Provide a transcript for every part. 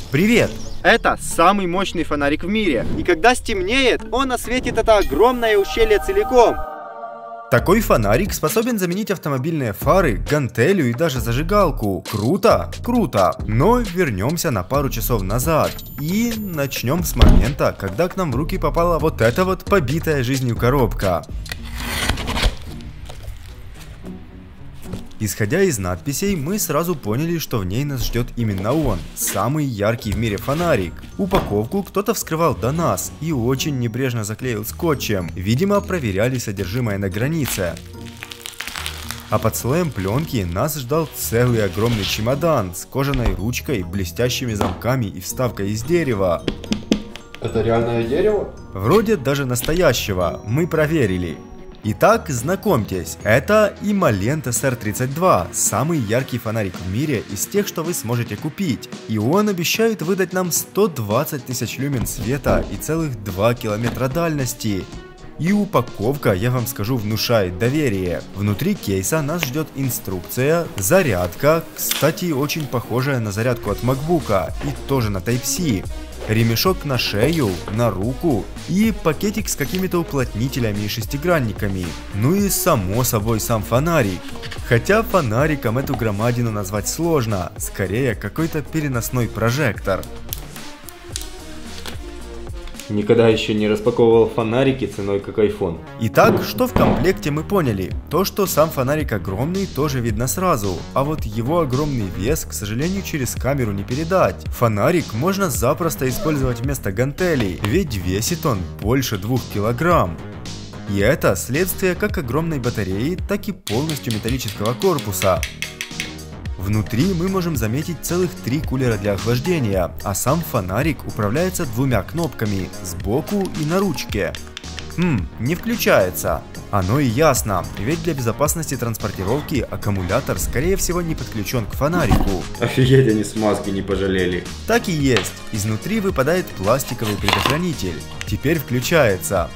Привет! Это самый мощный фонарик в мире. И когда стемнеет, он осветит это огромное ущелье целиком. Такой фонарик способен заменить автомобильные фары, гантелью и даже зажигалку. Круто? Круто! Но вернемся на пару часов назад. И начнем с момента, когда к нам в руки попала вот эта вот побитая жизнью коробка. Исходя из надписей, мы сразу поняли, что в ней нас ждет именно он, самый яркий в мире фонарик. Упаковку кто-то вскрывал до нас и очень небрежно заклеил скотчем, видимо, проверяли содержимое на границе. А под слоем пленки нас ждал целый огромный чемодан с кожаной ручкой, блестящими замками и вставкой из дерева. Это реальное дерево? Вроде даже настоящего, мы проверили. Итак, знакомьтесь, это Himalayan SR32, самый яркий фонарик в мире из тех, что вы сможете купить. И он обещает выдать нам 120 тысяч люмен света и целых 2 километра дальности. И упаковка, я вам скажу, внушает доверие. Внутри кейса нас ждет инструкция, зарядка, кстати, очень похожая на зарядку от MacBook и тоже на Type-C. Ремешок на шею, на руку и пакетик с какими-то уплотнителями и шестигранниками. Ну и само собой сам фонарик. Хотя фонариком эту громадину назвать сложно, скорее какой-то переносной прожектор. Никогда еще не распаковывал фонарики ценой как iPhone. Итак, что в комплекте мы поняли? То, что сам фонарик огромный, тоже видно сразу, а вот его огромный вес, к сожалению, через камеру не передать. Фонарик можно запросто использовать вместо гантелей, ведь весит он больше 2 килограмм. И это следствие как огромной батареи, так и полностью металлического корпуса. Внутри мы можем заметить целых 3 кулера для охлаждения, а сам фонарик управляется 2 кнопками, сбоку и на ручке. Не включается. Оно и ясно, ведь для безопасности транспортировки аккумулятор скорее всего не подключен к фонарику. Офигеть, они смазки не пожалели. Так и есть, изнутри выпадает пластиковый предохранитель. Теперь включается.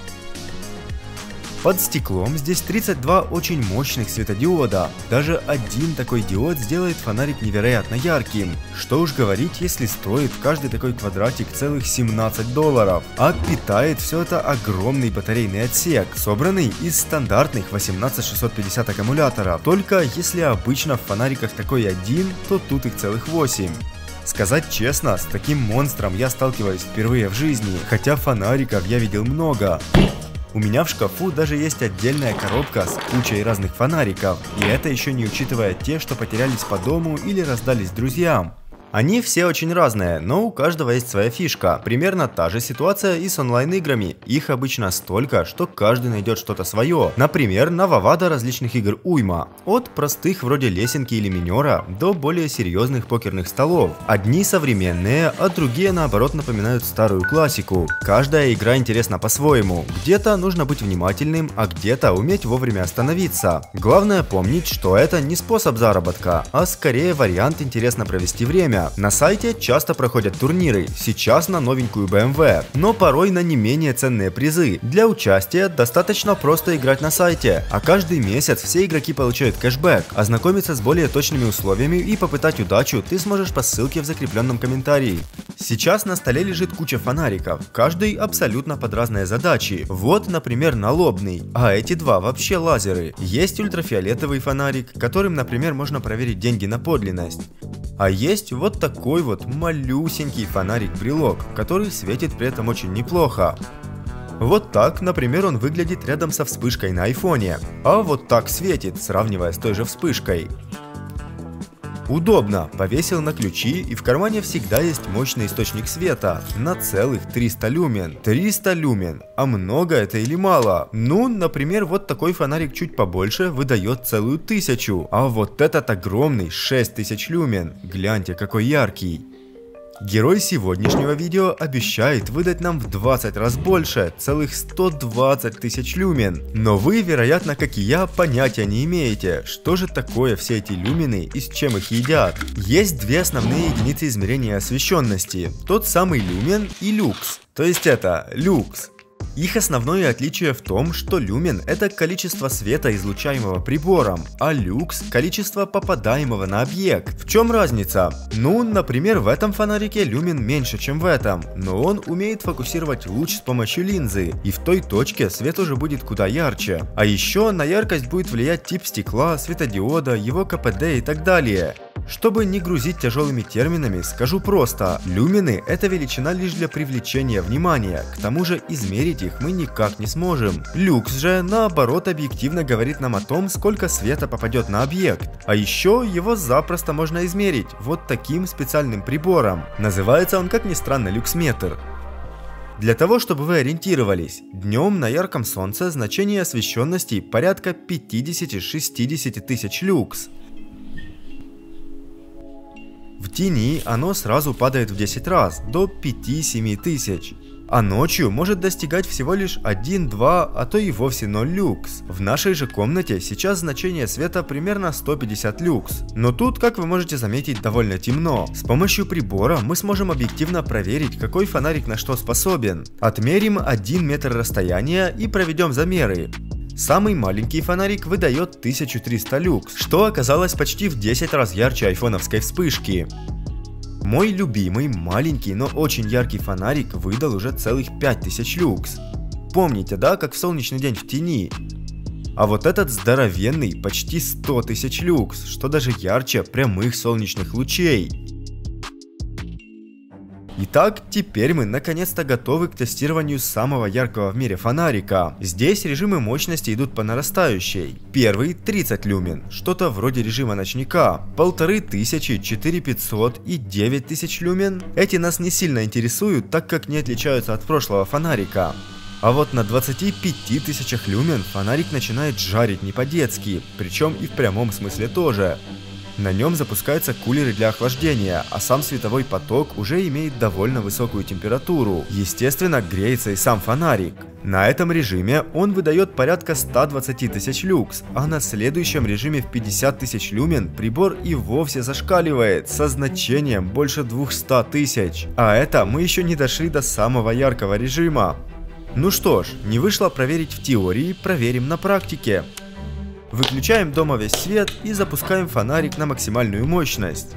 Под стеклом здесь 32 очень мощных светодиода. Даже один такой диод сделает фонарик невероятно ярким. Что уж говорить, если стоит каждый такой квадратик целых $17. А питает все это огромный батарейный отсек, собранный из стандартных 18650 аккумуляторов. Только если обычно в фонариках такой один, то тут их целых 8. Сказать честно, с таким монстром я сталкиваюсь впервые в жизни, хотя фонариков я видел много. У меня в шкафу даже есть отдельная коробка с кучей разных фонариков, и это еще не учитывая те, что потерялись по дому или раздались друзьям. Они все очень разные, но у каждого есть своя фишка. Примерно та же ситуация и с онлайн-играми. Их обычно столько, что каждый найдет что-то свое. Например, на Vavada различных игр уйма. От простых вроде лесенки или минера до более серьезных покерных столов. Одни современные, а другие наоборот напоминают старую классику. Каждая игра интересна по-своему. Где-то нужно быть внимательным, а где-то уметь вовремя остановиться. Главное помнить, что это не способ заработка, а скорее вариант интересно провести время. На сайте часто проходят турниры, сейчас на новенькую BMW, но порой на не менее ценные призы. Для участия достаточно просто играть на сайте, а каждый месяц все игроки получают кэшбэк. Ознакомиться с более точными условиями и попытать удачу ты сможешь по ссылке в закрепленном комментарии. Сейчас на столе лежит куча фонариков, каждый абсолютно под разные задачи. Вот, например, налобный, а эти два вообще лазеры. Есть ультрафиолетовый фонарик, которым, например, можно проверить деньги на подлинность. А есть вот такой вот малюсенький фонарик-брелок, который светит при этом очень неплохо. Вот так, например, он выглядит рядом со вспышкой на айфоне, а вот так светит, сравнивая с той же вспышкой. Удобно, повесил на ключи, и в кармане всегда есть мощный источник света на целых 300 люмен. 300 люмен, а много это или мало? Ну, например, вот такой фонарик чуть побольше выдает целую 1000, а вот этот огромный 6000 люмен. Гляньте, какой яркий. Герой сегодняшнего видео обещает выдать нам в 20 раз больше, целых 120 тысяч люмен. Но вы, вероятно, как и я, понятия не имеете, что же такое все эти люмены и с чем их едят. Есть две основные единицы измерения освещенности, тот самый люмен и люкс, то есть это люкс. Их основное отличие в том, что люмен — это количество света, излучаемого прибором, а люкс — количество попадаемого на объект. В чем разница? Ну, например, в этом фонарике люмен меньше, чем в этом, но он умеет фокусировать луч с помощью линзы, и в той точке свет уже будет куда ярче. А еще на яркость будет влиять тип стекла, светодиода, его КПД и так далее. Чтобы не грузить тяжелыми терминами, скажу просто: люмены — это величина лишь для привлечения внимания, к тому же измерить их мы никак не сможем. Люкс же, наоборот, объективно говорит нам о том, сколько света попадет на объект, а еще его запросто можно измерить вот таким специальным прибором. Называется он, как ни странно, люксметр. Для того, чтобы вы ориентировались, днем на ярком солнце значение освещенности порядка 50-60 тысяч люкс. В тени оно сразу падает в 10 раз, до 5-7 тысяч. А ночью может достигать всего лишь 1-2, а то и вовсе 0 люкс. В нашей же комнате сейчас значение света примерно 150 люкс. Но тут, как вы можете заметить, довольно темно. С помощью прибора мы сможем объективно проверить, какой фонарик на что способен. Отмерим 1 метр расстояния и проведем замеры. Самый маленький фонарик выдает 1300 люкс, что оказалось почти в 10 раз ярче айфоновской вспышки. Мой любимый, маленький, но очень яркий фонарик выдал уже целых 5000 люкс. Помните, да, как в солнечный день в тени? А вот этот здоровенный, почти 100 тысяч люкс, что даже ярче прямых солнечных лучей. Итак, теперь мы наконец-то готовы к тестированию самого яркого в мире фонарика. Здесь режимы мощности идут по нарастающей. Первый 30 люмен, что-то вроде режима ночника. 1500, 4500 и 9000 люмен. Эти нас не сильно интересуют, так как не отличаются от прошлого фонарика. А вот на 25 тысячах люмен фонарик начинает жарить не по-детски, причем и в прямом смысле тоже. На нем запускаются кулеры для охлаждения, а сам световой поток уже имеет довольно высокую температуру. Естественно, греется и сам фонарик. На этом режиме он выдает порядка 120 тысяч люкс, а на следующем режиме в 50 тысяч люмен прибор и вовсе зашкаливает со значением больше 200 тысяч. А это мы еще не дошли до самого яркого режима. Ну что ж, не вышло проверить в теории, проверим на практике. Выключаем дома весь свет и запускаем фонарик на максимальную мощность.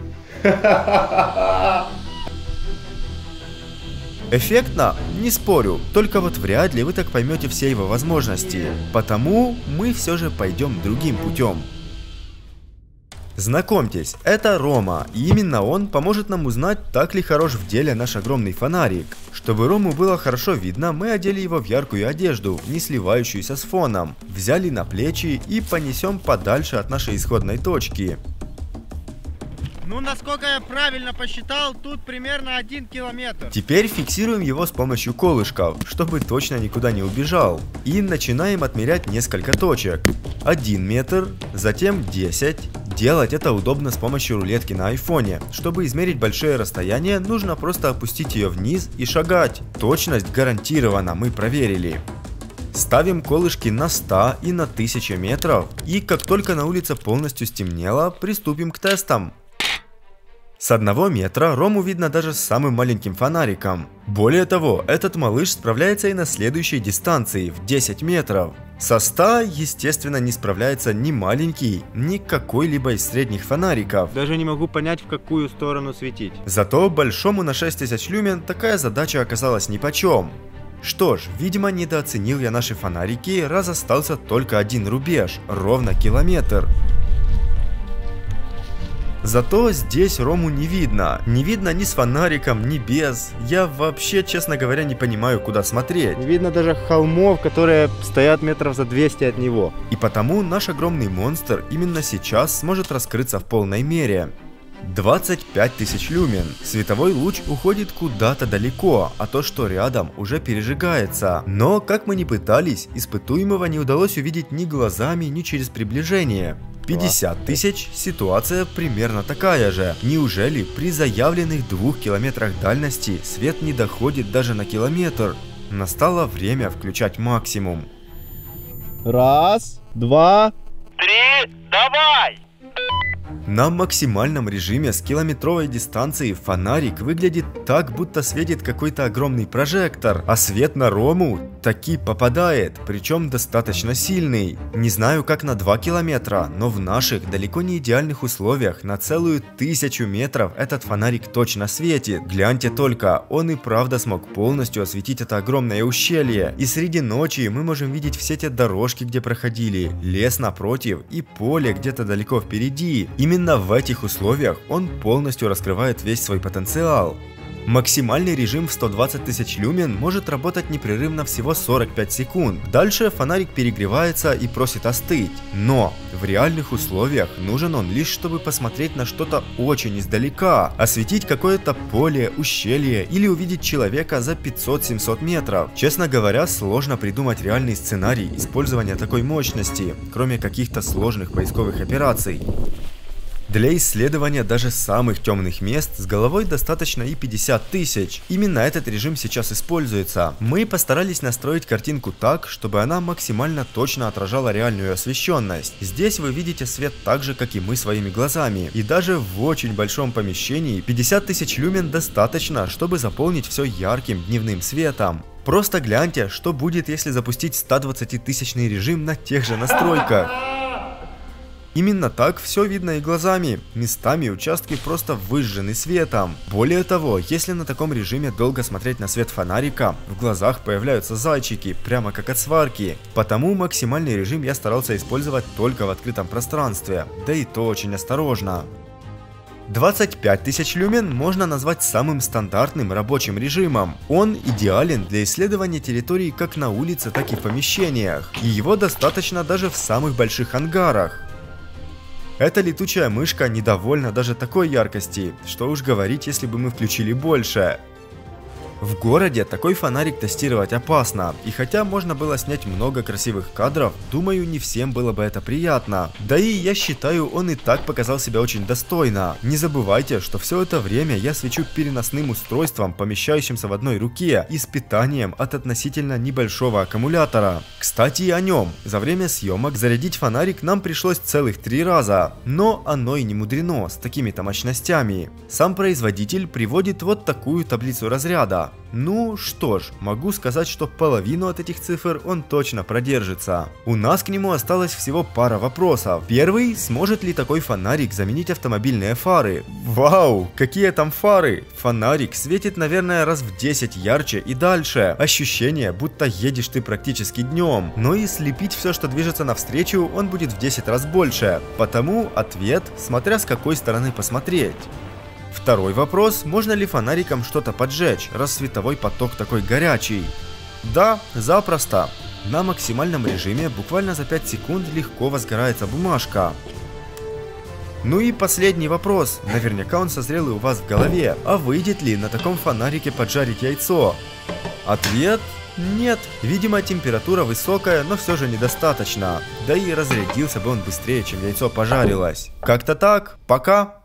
Эффектно? Не спорю, только вот вряд ли вы так поймете все его возможности. Потому мы все же пойдем другим путем. Знакомьтесь, это Рома, и именно он поможет нам узнать, так ли хорош в деле наш огромный фонарик. Чтобы Рому было хорошо видно, мы одели его в яркую одежду, не сливающуюся с фоном, взяли на плечи и понесем подальше от нашей исходной точки. Ну, насколько я правильно посчитал, тут примерно 1 километр. Теперь фиксируем его с помощью колышков, чтобы точно никуда не убежал. И начинаем отмерять несколько точек. 1 метр, затем 10. Делать это удобно с помощью рулетки на айфоне. Чтобы измерить большое расстояние, нужно просто опустить ее вниз и шагать. Точность гарантирована, мы проверили. Ставим колышки на 100 и на 1000 метров. И как только на улице полностью стемнело, приступим к тестам. С 1 метра Рому видно даже с самым маленьким фонариком. Более того, этот малыш справляется и на следующей дистанции, в 10 метров. Со 100, естественно, не справляется ни маленький, ни какой-либо из средних фонариков. Даже не могу понять, в какую сторону светить. Зато большому на 6000 люмен такая задача оказалась нипочем. Что ж, видимо, недооценил я наши фонарики, раз остался только один рубеж, ровно километр. Зато здесь Рому не видно. Не видно ни с фонариком, ни без. Я вообще, честно говоря, не понимаю, куда смотреть. Не видно даже холмов, которые стоят метров за 200 от него. И потому наш огромный монстр именно сейчас сможет раскрыться в полной мере. 25 тысяч люмен. Световой луч уходит куда-то далеко, а то, что рядом, уже пережигается. Но, как мы ни пытались, испытуемого не удалось увидеть ни глазами, ни через приближение. 50 тысяч, ситуация примерно такая же. Неужели при заявленных 2 километрах дальности свет не доходит даже на километр? Настало время включать максимум. 1, 2, 3, давай! На максимальном режиме с километровой дистанции фонарик выглядит так, будто светит какой-то огромный прожектор, а свет на Рому таки попадает, причем достаточно сильный. Не знаю, как на 2 километра, но в наших далеко не идеальных условиях на целую 1000 метров этот фонарик точно светит. Гляньте только, он и правда смог полностью осветить это огромное ущелье. И среди ночи мы можем видеть все те дорожки, где проходили, лес напротив и поле где-то далеко впереди. Именно в этих условиях он полностью раскрывает весь свой потенциал. Максимальный режим в 120 тысяч люмен может работать непрерывно всего 45 секунд. Дальше фонарик перегревается и просит остыть. Но в реальных условиях нужен он лишь, чтобы посмотреть на что-то очень издалека, осветить какое-то поле, ущелье или увидеть человека за 500-700 метров. Честно говоря, сложно придумать реальный сценарий использования такой мощности, кроме каких-то сложных поисковых операций. Для исследования даже самых темных мест с головой достаточно и 50 тысяч. Именно этот режим сейчас используется. Мы постарались настроить картинку так, чтобы она максимально точно отражала реальную освещенность. Здесь вы видите свет так же, как и мы своими глазами. И даже в очень большом помещении 50 тысяч люмен достаточно, чтобы заполнить все ярким дневным светом. Просто гляньте, что будет, если запустить 120-тысячный режим на тех же настройках. Именно так все видно и глазами, местами участки просто выжжены светом. Более того, если на таком режиме долго смотреть на свет фонарика, в глазах появляются зайчики, прямо как от сварки. Потому максимальный режим я старался использовать только в открытом пространстве, да и то очень осторожно. 25 тысяч люмен можно назвать самым стандартным рабочим режимом. Он идеален для исследования территории как на улице, так и в помещениях. И его достаточно даже в самых больших ангарах. Эта летучая мышка недовольна даже такой яркости, что уж говорить, если бы мы включили больше. В городе такой фонарик тестировать опасно, и хотя можно было снять много красивых кадров, думаю, не всем было бы это приятно. Да и я считаю, он и так показал себя очень достойно. Не забывайте, что все это время я свечу переносным устройством, помещающимся в одной руке, и с питанием от относительно небольшого аккумулятора. Кстати, о нем. За время съемок зарядить фонарик нам пришлось целых 3 раза, но оно и не мудрено с такими-то мощностями. Сам производитель приводит вот такую таблицу разряда. Ну что ж, могу сказать, что половину от этих цифр он точно продержится. У нас к нему осталось всего пара вопросов. Первый, сможет ли такой фонарик заменить автомобильные фары? Вау, какие там фары! Фонарик светит, наверное, раз в 10 ярче и дальше. Ощущение, будто едешь ты практически днем. Но и слепить все, что движется навстречу, он будет в 10 раз больше. Потому ответ, смотря с какой стороны посмотреть. Второй вопрос, можно ли фонариком что-то поджечь, раз световой поток такой горячий? Да, запросто. На максимальном режиме буквально за 5 секунд легко возгорается бумажка. Ну и последний вопрос, наверняка он созрел и у вас в голове, а выйдет ли на таком фонарике поджарить яйцо? Ответ – нет. Видимо, температура высокая, но все же недостаточно. Да и разрядился бы он быстрее, чем яйцо пожарилось. Как-то так, пока.